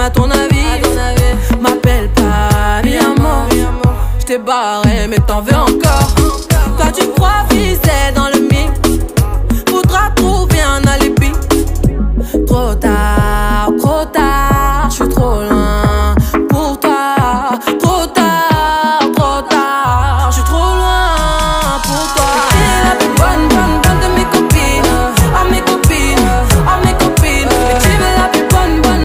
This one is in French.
à ton avis. M'appelle pas mi amor. J't'ai barré mais t'en veux